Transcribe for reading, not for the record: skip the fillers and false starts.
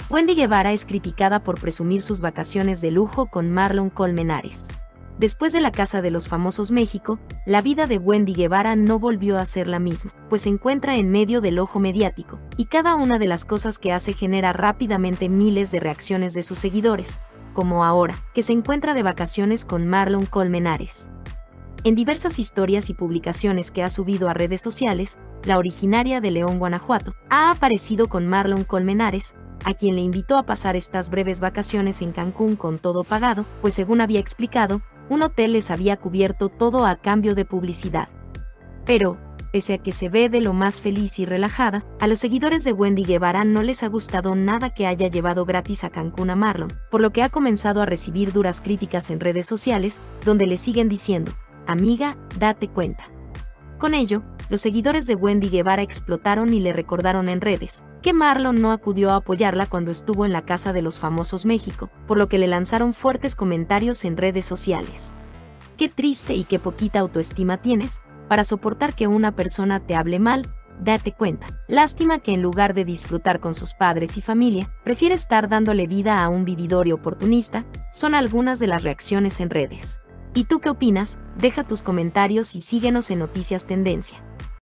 Wendy Guevara es criticada por presumir sus vacaciones de lujo con Marlon Colmenares. Después de La Casa de los Famosos México, la vida de Wendy Guevara no volvió a ser la misma, pues se encuentra en medio del ojo mediático, y cada una de las cosas que hace genera rápidamente miles de reacciones de sus seguidores, como ahora, que se encuentra de vacaciones con Marlon Colmenares. En diversas historias y publicaciones que ha subido a redes sociales, la originaria de León, Guanajuato, ha aparecido con Marlon Colmenares, a quien le invitó a pasar estas breves vacaciones en Cancún con todo pagado, pues según había explicado, un hotel les había cubierto todo a cambio de publicidad. Pero, pese a que se ve de lo más feliz y relajada, a los seguidores de Wendy Guevara no les ha gustado nada que haya llevado gratis a Cancún a Marlon, por lo que ha comenzado a recibir duras críticas en redes sociales, donde le siguen diciendo: "Amiga, date cuenta". Con ello, los seguidores de Wendy Guevara explotaron y le recordaron en redes que Marlon no acudió a apoyarla cuando estuvo en La Casa de los Famosos México, por lo que le lanzaron fuertes comentarios en redes sociales. "Qué triste y qué poquita autoestima tienes para soportar que una persona te hable mal, date cuenta. Lástima que en lugar de disfrutar con sus padres y familia, prefiere estar dándole vida a un vividor y oportunista", son algunas de las reacciones en redes. ¿Y tú qué opinas? Deja tus comentarios y síguenos en Noticias Tendencia.